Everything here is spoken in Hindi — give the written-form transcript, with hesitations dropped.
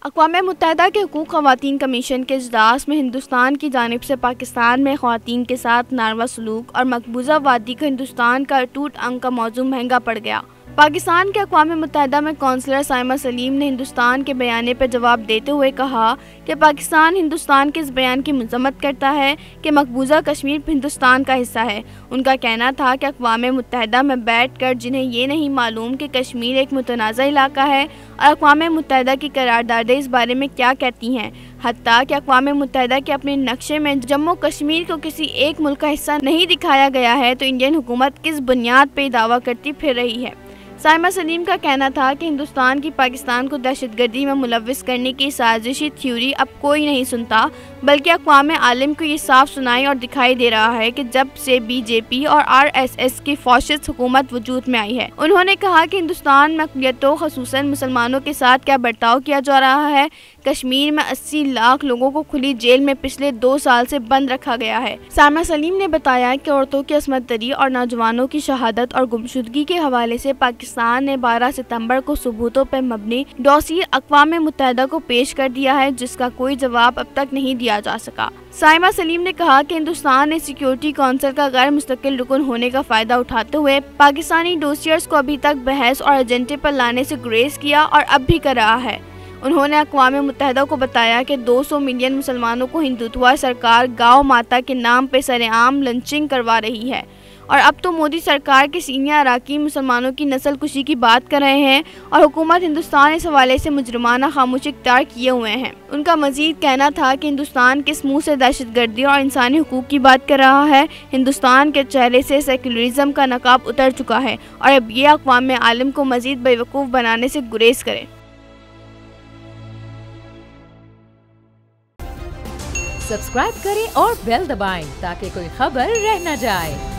अक़वाम मुत्तहिदा के हुकूक़ ख़वातीन कमीशन के इजलास में हिंदुस्तान की जानिब से पाकिस्तान में ख़वातीन के साथ नारवा सलूक और मकबूजा वादी का हिंदुस्तान का अटूट अंग का मौजू महंगा पड़ गया। पाकिस्तान के अक़वाम मुत्तहिदा में कौंसलर साइमा सलीम ने हिंदुस्तान के बयान पर जवाब देते हुए कहा कि पाकिस्तान हिंदुस्तान के इस बयान की मज़म्मत करता है कि मकबूजा कश्मीर हिंदुस्तान का हिस्सा है। उनका कहना था कि अक़वाम मुत्तहिदा में बैठ कर जिन्हें ये नहीं मालूम कि कश्मीर एक मुतनाज़ा इलाका है और अक़वाम मुत्तहिदा की करारदादें इस बारे में क्या कहती हैं, हत्ता कि अक़वाम मुत्तहिदा के अपने नक्शे में जम्मू कश्मीर को किसी एक मुल्क का हिस्सा नहीं दिखाया गया है, तो इंडियन हुकूमत किस बुनियाद पर दावा करती फिर रही है। साइमा सलीम का कहना था कि हिंदुस्तान की पाकिस्तान को दहशतगर्दी में मुलव्विस करने की साजिशी थ्योरी अब कोई नहीं सुनता, बल्कि अक़वाम आलम को ये साफ सुनाई और दिखाई दे रहा है कि जब से बीजेपी और RSS की फॉशिस्ट हुकूमत वजूद में आई है। उन्होंने कहा कि हिंदुस्तान में अक़लियतों ख़ुसूसन मुसलमानों के साथ क्या बर्ताव किया जा रहा है। कश्मीर में 80 लाख लोगों को खुली जेल में पिछले 2 साल से बंद रखा गया है। साइमा सलीम ने बताया कि औरतों की असमत दरी और नौजवानों की शहादत और गुमशुदगी के हवाले से पाकिस्तान ने 12 सितंबर को सबूतों पर मबनी डॉसियर अक़वाम मुत्तहिदा को पेश कर दिया है, जिसका कोई जवाब अब तक नहीं दिया जा सका। साइमा सलीम ने कहा कि हिंदुस्तान ने सिक्योरिटी काउंसिल का गैर मुस्तकिल रुकन होने का फ़ायदा उठाते हुए पाकिस्तानी डॉसियर्स को अभी तक बहस और एजेंडे पर लाने से गुरेज किया और अब भी कर रहा है। उन्होंने अक़वाम मुत्तहिदा को बताया कि 200 मिलियन मुसलमानों को हिंदुत्व सरकार गाँव माता के नाम पर सरेआम लंचिंग करवा रही है और अब तो मोदी सरकार के सीनियर अराकीन मुसलमानों की नस्ल कुशी की बात कर रहे हैं और हुकूमत हिंदुस्तान इस हवाले से मुजरमाना खामोशी इख्तियार किए हुए हैं। उनका मजीद कहना था कि हिंदुस्तान किस मुँह से दहशतगर्दी और इंसानी हुकूक की बात कर रहा है। हिंदुस्तान के चेहरे से सेक्युलरिज्म का नकाब उतर चुका है और अब ये अक़वाम आलम को मजीद बेवकूफ़ बनाने से गुरेज करे। सब्सक्राइब करें और बेल दबाएं ताकि कोई खबर रह न जाए।